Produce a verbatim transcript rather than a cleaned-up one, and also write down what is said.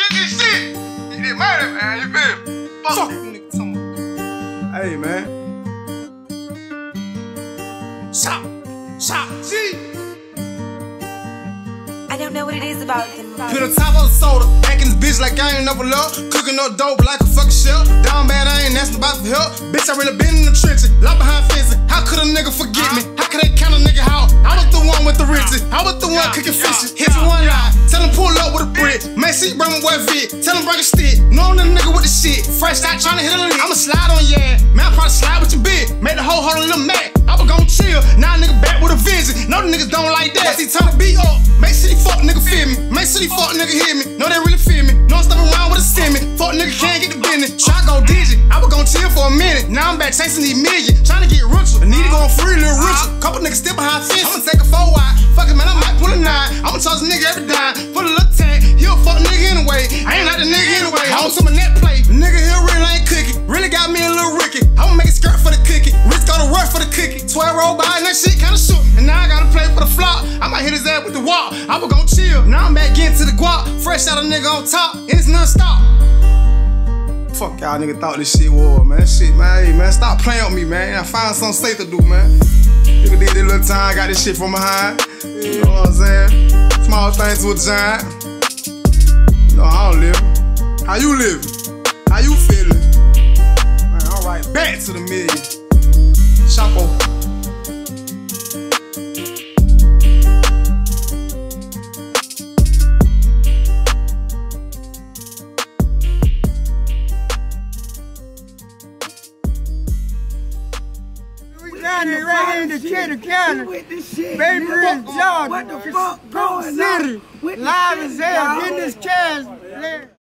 get this shit. Get this money, man. You feel me? Fuck this nigga talking about. Hey, man. Shop. Shop. G. I don't know what it is about them. Put on top of the soda, acting this bitch like I ain't never love. Cooking up dope like a fucking shell. Down bad, I ain't asking about for help. Bitch, I really been in the trenches, locked behind fences. How could a nigga forget me? How could they count a nigga out? I was the one with the riches. I was the one cooking fishes. Hit you one line, tell him pull up with a brick. Man, see, bring my boy Vic. Tell him bring a stick. Know the nigga with the shit. Fresh out trying to hit a lick. I'ma slide on your ass. Man, I probably slide with your bitch. Made the whole hold a little mad. I was gon' chill. Now a nigga back with a vision. Know the niggas don't like that. See, turn the beat up. Make sure these fuck nigga feel me. Make sure these fuck nigga hear me. Know they really feel me. Know I'm stepping around with a semi. Fuck nigga can't get the business. Try go digit. I was gon' chill for a minute. Now I'm back chasing these millions. Trying to get richer. I need to go on free, little richer. Couple niggas still behind fence. I'ma take a four wide. Fuck it, man, I might pull a nine. I'ma charge a nigga every dime. Put a little tag. He a fuck nigga anyway. I ain't like the nigga anyway. I want some of that play. The nigga here really ain't cooking. Really got me a little Ricky. I'ma make a skirt for the cookie. Rich go to work for the cookie. twelve roll by and that shit kinda shook me. And now I gotta play for the flop. I might hit his ass with the wall. I was gon' chill. Now I'm back getting to the guap. Fresh out a nigga on top. And it's non-stop. Fuck y'all nigga thought this shit was, man. That shit, man. Hey, man, stop playing with me, man. I find something safe to do, man. Nigga did this little time, got this shit from behind. You know what I'm saying? Small things to a giant. You know how I'm living. How you living? How you feeling? Man, alright, back to the million. Chapo. Down here, right here in the Cheddar County, Baby Ridge, Georgia, What the fuck going City, on? live as hell, getting this cash.